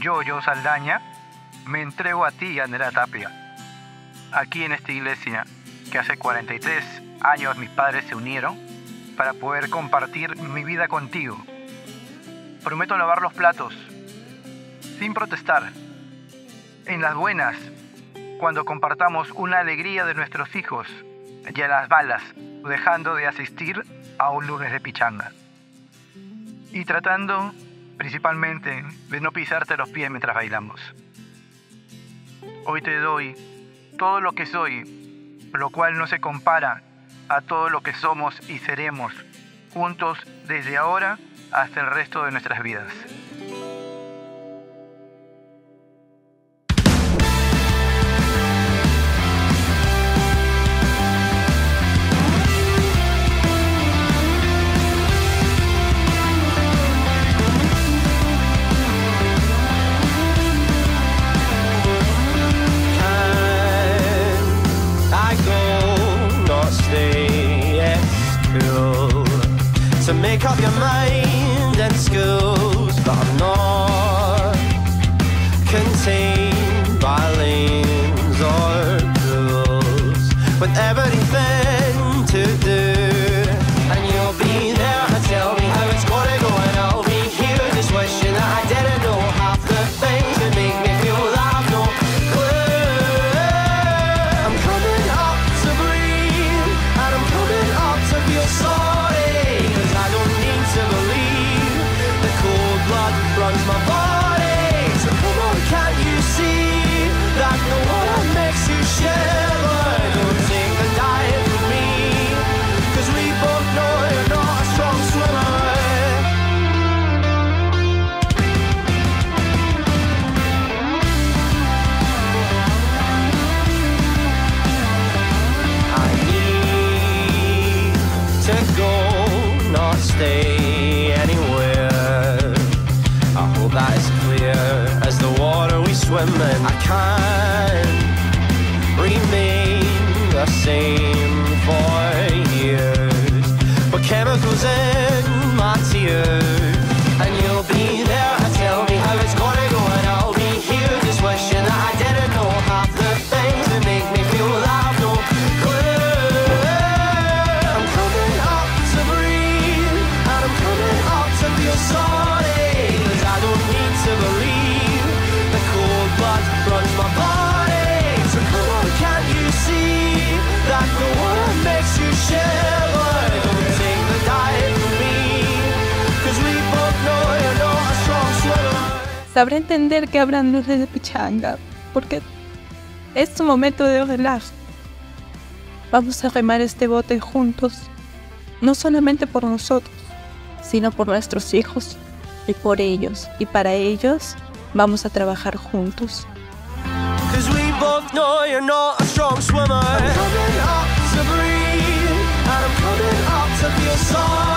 Yo Saldaña, me entrego a ti, Andrea Tapia, aquí en esta iglesia que hace 43 años mis padres se unieron para poder compartir mi vida contigo. Prometo lavar los platos, sin protestar, en las buenas, cuando compartamos una alegría de nuestros hijos, y a las balas, dejando de asistir a un lunes de pichanga. Y tratando, principalmente, de no pisarte los pies mientras bailamos. Hoy te doy todo lo que soy, lo cual no se compara a todo lo que somos y seremos, juntos desde ahora hasta el resto de nuestras vidas. To make up your mind and schools, but I'm not contained by lanes or rules, with everything to do. And you'll be there to tell me how it's gotta go, and I'll be here just wishing that I didn't know half the things that make me feel that I've no clue. I'm coming up to breathe, and I'm coming up to feel sorry. To believe the cold blood runs my body. So come on, can't you see that the water makes you shiver? Don't take the dive with me, 'cause we both know you're not a strong swimmer. I need to go, not stay that is clear as the water we swim in. I can't remain the same for years, but chemicals in my tears. And you'll be there to tell me how it's gonna go, and I'll be here just wishing that I didn't know half the things that make me feel that I've no clue. I'm coming up to breathe, and I'm coming up to feel sorry. To believe the cold blood runs my body. So come on, can't you see that the water makes you shiver? Don't take the dive with me, 'cause we both know you're not a strong swimmer. Sabré entender que habrán luces de pichanga, porque es un momento de relax. Vamos a remar este bote juntos, no solamente por nosotros, sino por nuestros hijos. Y por ellos, y para ellos, vamos a trabajar juntos. 'Cause we both know you're not a strong swimmer. I'm coming up to breathe, and I'm coming up to feel sorry.